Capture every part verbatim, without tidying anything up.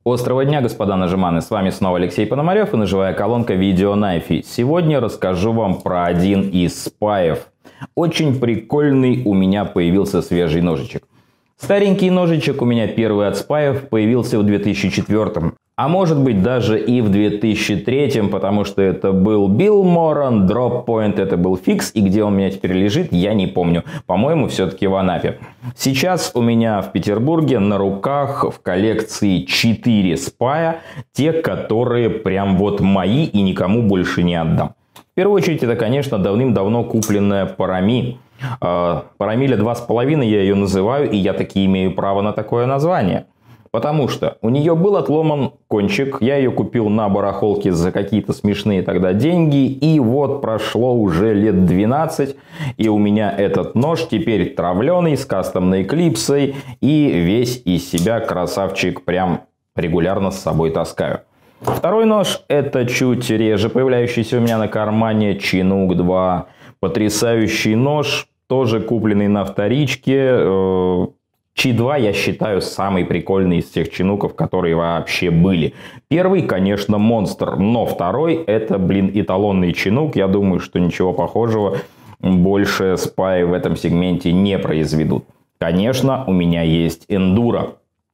Острого дня, господа нажиманы, с вами снова Алексей Пономарев и ножевая колонка Video Knife. Сегодня расскажу вам про один из спаев. Очень прикольный у меня появился свежий ножичек. Старенький ножичек у меня первый от спаев появился в две тысячи четвёртом. А может быть даже и в две тысячи третьем, потому что это был Bill Moran, Drop Point, это был фикс, и где он у меня теперь лежит, я не помню. По-моему, все-таки в Анапе. Сейчас у меня в Петербурге на руках в коллекции четыре спая, те, которые прям вот мои и никому больше не отдам. В первую очередь, это, конечно, давным-давно купленная Parami. Парамиля два с половиной я ее называю, и я таки имею право на такое название. Потому что у нее был отломан кончик, я ее купил на барахолке за какие-то смешные тогда деньги, и вот прошло уже лет двенадцать, и у меня этот нож теперь травленый, с кастомной клипсой, и весь из себя красавчик прям регулярно с собой таскаю. Второй нож — это чуть реже появляющийся у меня на кармане Chinook два. Потрясающий нож, тоже купленный на вторичке. Чи два я считаю самый прикольный из всех чинуков, которые вообще были. Первый, конечно, монстр, но второй — это, блин, эталонный чинук. Я думаю, что ничего похожего больше спаи в этом сегменте не произведут. Конечно, у меня есть Enduro.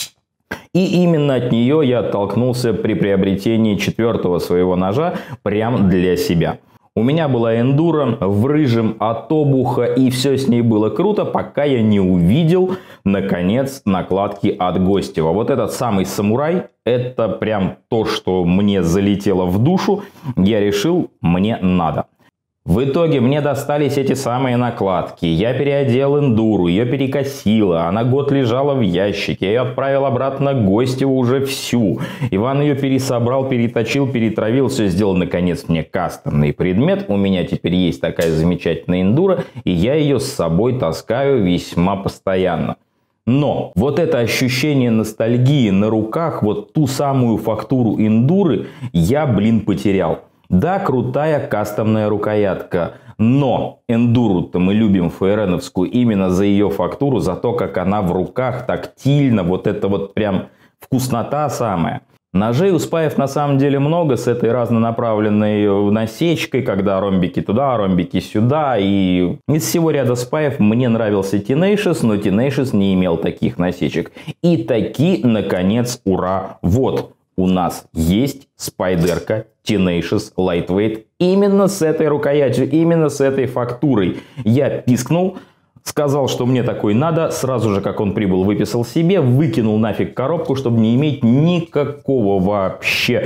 И именно от нее я оттолкнулся при приобретении четвертого своего ножа прям для себя. У меня была Enduro в рыжем от обуха, и все с ней было круто, пока я не увидел, наконец, накладки от Гостева. Вот этот самый самурай, это прям то, что мне залетело в душу. Я решил, мне надо. В итоге мне достались эти самые накладки. Я переодел Enduro, ее перекосило, она год лежала в ящике. Я ее отправил обратно к Гостеву уже всю. Иван ее пересобрал, переточил, перетравил, все сделал, наконец, мне кастомный предмет. У меня теперь есть такая замечательная Enduro, и я ее с собой таскаю весьма постоянно. Но вот это ощущение ностальгии на руках, вот ту самую фактуру Enduro я, блин, потерял. Да, крутая кастомная рукоятка, но Enduro-то мы любим ФРНовскую именно за ее фактуру, за то, как она в руках тактильно, вот это вот прям вкуснота самая. Ножей у спаев на самом деле много с этой разнонаправленной насечкой, когда ромбики туда, ромбики сюда. И из всего ряда спаев мне нравился Tenacious, но Tenacious не имел таких насечек. И таки, наконец, ура, вот. У нас есть спайдерка Tenacious Lightweight именно с этой рукоятью, именно с этой фактурой. Я пискнул, сказал, что мне такой надо, сразу же, как он прибыл, выписал себе, выкинул нафиг коробку, чтобы не иметь никакого вообще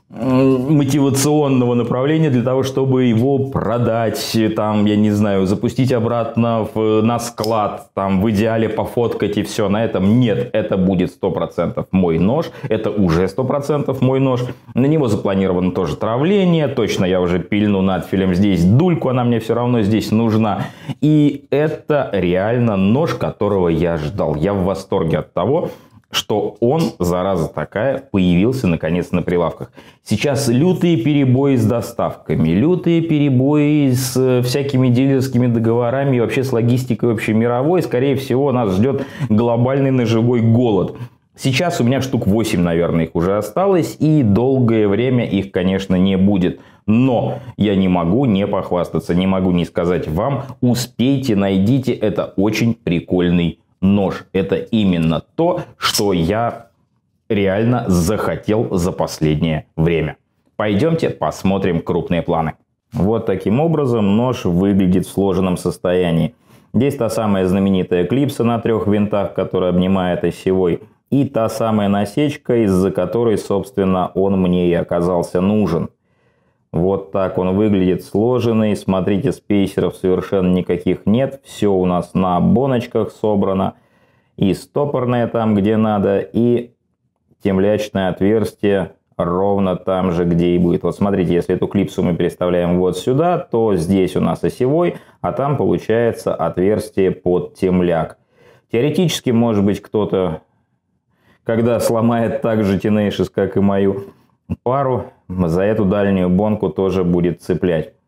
мотивационного направления для того, чтобы его продать, там, я не знаю, запустить обратно в, на склад, там, в идеале пофоткать и все на этом. Нет, это будет сто процентов мой нож, это уже сто процентов мой нож. На него запланировано тоже травление, точно я уже пильну надфилем здесь дульку, она мне все равно здесь нужна. И это реально нож, которого я ждал. Я в восторге от того, что он, зараза такая, появился наконец на прилавках. Сейчас лютые перебои с доставками, лютые перебои с всякими дилерскими договорами и вообще с логистикой общемировой. Скорее всего, нас ждет глобальный ножевой голод. Сейчас у меня штук восемь, наверное, их уже осталось, и долгое время их, конечно, не будет. Но я не могу не похвастаться, не могу не сказать вам: успейте, найдите, это очень прикольный нож. Это именно то, что я реально захотел за последнее время. Пойдемте посмотрим крупные планы. Вот таким образом нож выглядит в сложенном состоянии. Здесь та самая знаменитая клипса на трех винтах, которая обнимает осевой. И та самая насечка, из-за которой, собственно, он мне и оказался нужен. Вот так он выглядит сложенный. Смотрите, спейсеров совершенно никаких нет. Все у нас на боночках собрано. И стопорное там, где надо, и темлячное отверстие ровно там же, где и будет. Вот смотрите, если эту клипсу мы переставляем вот сюда, то здесь у нас осевой, а там получается отверстие под темляк. Теоретически, может быть, кто-то, когда сломает так же Tenacious, как и мою пару, за эту дальнюю бонку тоже будет цеплять.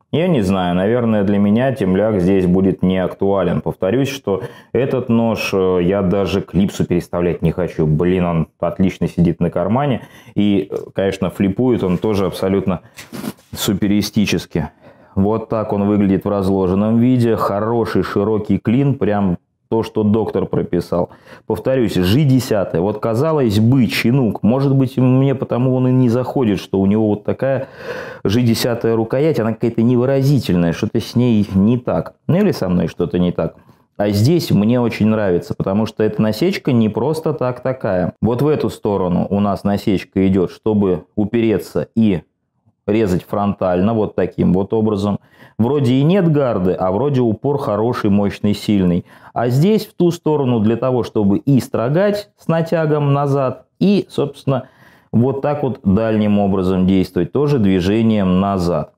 Я не знаю, наверное, для меня темляк здесь будет не актуален. Повторюсь, что этот нож я даже клипсу переставлять не хочу. Блин, он отлично сидит на кармане. И, конечно, флипует он тоже абсолютно суперистически. Вот так он выглядит в разложенном виде. Хороший широкий клин, прям то, что доктор прописал. Повторюсь, джи десять. Вот казалось бы, чинук. Может быть, мне потому он и не заходит, что у него вот такая джи десять рукоять. Она какая-то невыразительная. Что-то с ней не так. Ну или со мной что-то не так. А здесь мне очень нравится, потому что эта насечка не просто так такая. Вот в эту сторону у нас насечка идет, чтобы упереться и резать фронтально, вот таким вот образом. Вроде и нет гарды, а вроде упор хороший, мощный, сильный. А здесь в ту сторону для того, чтобы и строгать с натягом назад, и, собственно, вот так вот дальним образом действовать, тоже движением назад.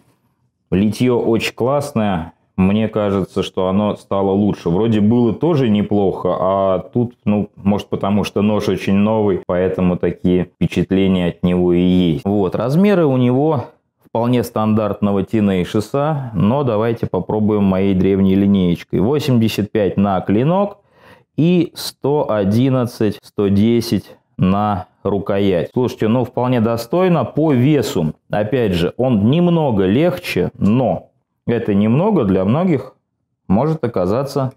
Литье очень классное. Мне кажется, что оно стало лучше. Вроде было тоже неплохо, а тут, ну, может, потому что нож очень новый, поэтому такие впечатления от него и есть. Вот, размеры у него вполне стандартного Tenacious, но давайте попробуем моей древней линеечкой. восемьдесят пять на клинок и сто одиннадцать сто десять на рукоять. Слушайте, ну, вполне достойно по весу. Опять же, он немного легче, но это немного для многих может оказаться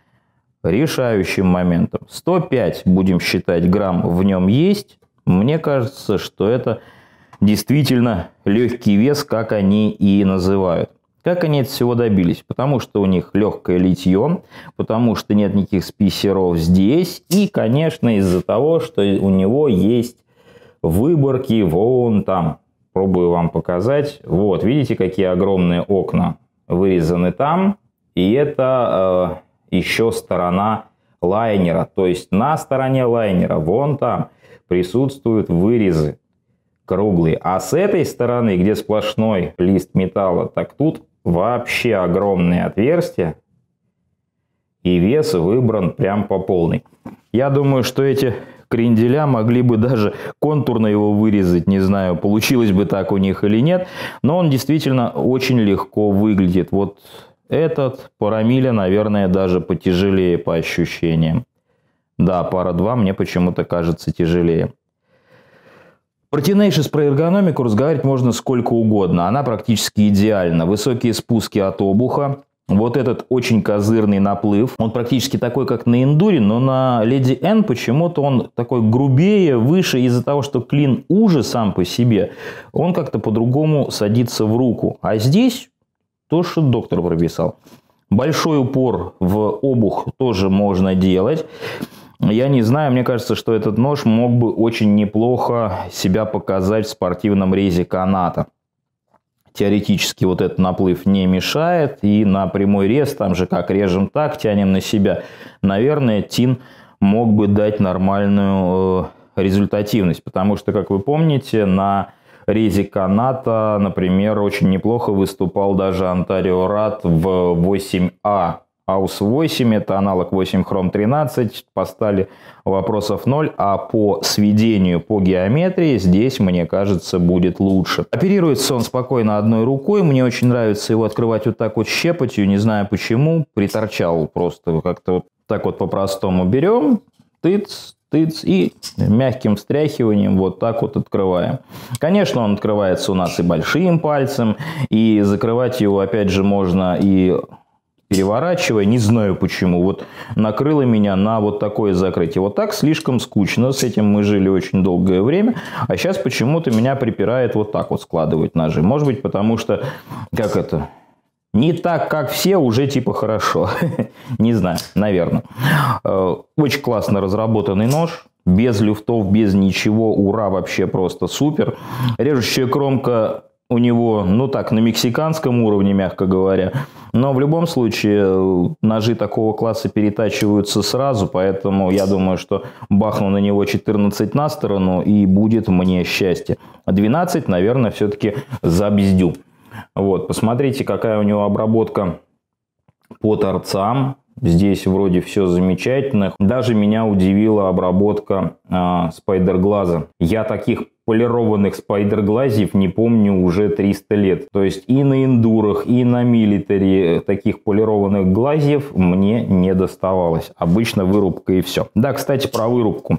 решающим моментом. сто пять, будем считать, грамм в нем есть. Мне кажется, что это действительно легкий вес, как они и называют. Как они от всего добились? Потому что у них легкое литье, потому что нет никаких списсеров здесь. И, конечно, из-за того, что у него есть выборки вон там. Пробую вам показать. Вот, видите, какие огромные окна вырезаны там. И это э, еще сторона лайнера. То есть на стороне лайнера, вон там, присутствуют вырезы круглые. А с этой стороны, где сплошной лист металла, так тут вообще огромные отверстия. И вес выбран прям по полной. Я думаю, что эти кренделя могли бы даже контурно его вырезать. Не знаю, получилось бы так у них или нет. Но он действительно очень легко выглядит. Вот этот парамиля, наверное, даже потяжелее по ощущениям. Да, пара два мне почему-то кажется тяжелее. Про Tenacious, про эргономику разговаривать можно сколько угодно. Она практически идеальна. Высокие спуски от обуха. Вот этот очень козырный наплыв. Он практически такой, как на эндуре, но на Lady N почему-то он такой грубее, выше. Из-за того, что клин уже сам по себе, он как-то по-другому садится в руку. А здесь то, что доктор прописал. Большой упор в обух тоже можно делать. Я не знаю, мне кажется, что этот нож мог бы очень неплохо себя показать в спортивном резе каната. Теоретически вот этот наплыв не мешает, и на прямой рез, там же как режем так, тянем на себя, наверное, Тин мог бы дать нормальную э, результативность, потому что, как вы помните, на резе каната, например, очень неплохо выступал даже Ontario Rad в восемь А. аус восемь, это аналог восемь хром тринадцать, поставили вопросов ноль, а по сведению, по геометрии здесь, мне кажется, будет лучше. Оперируется он спокойно одной рукой, мне очень нравится его открывать вот так вот щепотью, не знаю почему, приторчал просто как-то вот так вот по-простому берем, тыц, тыц, и мягким встряхиванием вот так вот открываем. Конечно, он открывается у нас и большим пальцем, и закрывать его, опять же, можно и переворачивая, не знаю почему, вот накрыло меня на вот такое закрытие. Вот так слишком скучно, с этим мы жили очень долгое время, а сейчас почему-то меня припирает вот так вот складывать ножи. Может быть, потому что, как это, не так, как все, уже типа хорошо. Не знаю, наверное. Очень классно разработанный нож, без люфтов, без ничего, ура, вообще просто супер. Режущая кромка у него, ну так, на мексиканском уровне, мягко говоря. Но в любом случае, ножи такого класса перетачиваются сразу, поэтому я думаю, что бахну на него четырнадцать на сторону, и будет мне счастье. двенадцать, наверное, все-таки забздю. Вот, посмотрите, какая у него обработка по торцам. Здесь вроде все замечательно. Даже меня удивила обработка э, спайдерглаза. Я таких полированных спайдерглазьев не помню уже триста лет. То есть и на эндурах, и на милитари таких полированных глазьев мне не доставалось. Обычно вырубка и все. Да, кстати, про вырубку.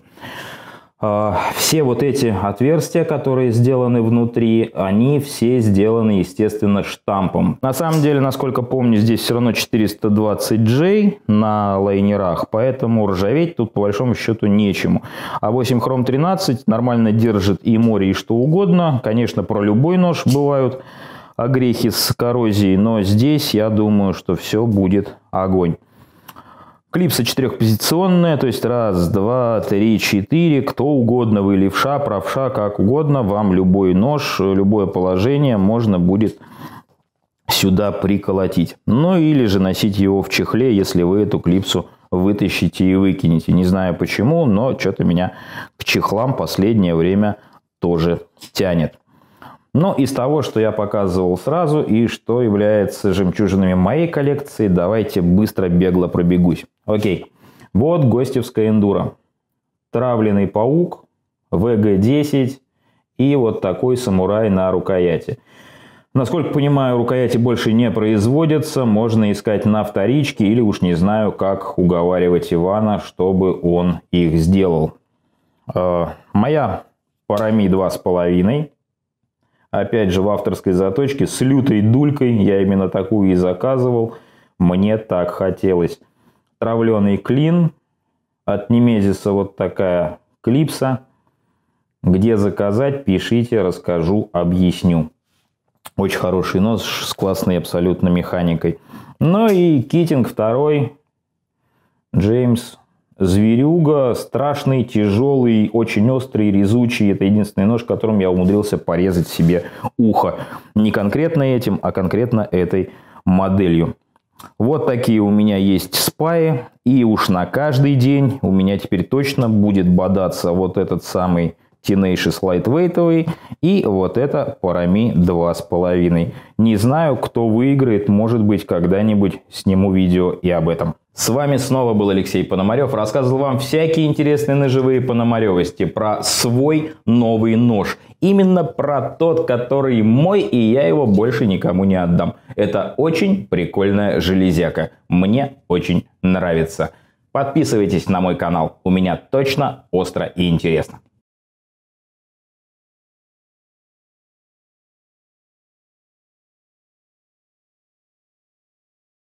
Все вот эти отверстия, которые сделаны внутри, они все сделаны, естественно, штампом. На самом деле, насколько помню, здесь все равно четыреста двадцать джей на лайнерах, поэтому ржаветь тут по большому счету нечему. А восемь хром тринадцать нормально держит и море, и что угодно. Конечно, про любой нож бывают огрехи с коррозией, но здесь я думаю, что все будет огонь. Клипса четырехпозиционная, то есть раз, два, три, четыре, кто угодно, вы левша, правша, как угодно, вам любой нож, любое положение можно будет сюда приколотить. Ну или же носить его в чехле, если вы эту клипсу вытащите и выкинете. Не знаю почему, но что-то меня к чехлам последнее время тоже тянет. Но из того, что я показывал сразу и что является жемчужинами моей коллекции, давайте быстро бегло пробегусь. Окей. Вот гостевская эндура. Травленный паук, вэ гэ десять и вот такой самурай на рукояти. Насколько понимаю, рукояти больше не производятся. Можно искать на вторичке или уж не знаю, как уговаривать Ивана, чтобы он их сделал. Э, моя Парами два с половиной. Опять же в авторской заточке с лютой дулькой. Я именно такую и заказывал. Мне так хотелось. Травленый клин. От Немезиса вот такая клипса. Где заказать, пишите, расскажу, объясню. Очень хороший нож с классной абсолютно механикой. Ну и китинг второй. Джеймс. Зверюга. Страшный, тяжелый, очень острый, резучий. Это единственный нож, которым я умудрился порезать себе ухо. Не конкретно этим, а конкретно этой моделью. Вот такие у меня есть спаи. И уж на каждый день у меня теперь точно будет бодаться вот этот самый Tenacious Lightweight и вот это Parami два с половиной. Не знаю, кто выиграет. Может быть, когда-нибудь сниму видео и об этом. С вами снова был Алексей Пономарев. Рассказывал вам всякие интересные ножевые пономаревости про свой новый нож. Именно про тот, который мой, и я его больше никому не отдам. Это очень прикольная железяка. Мне очень нравится. Подписывайтесь на мой канал. У меня точно остро и интересно.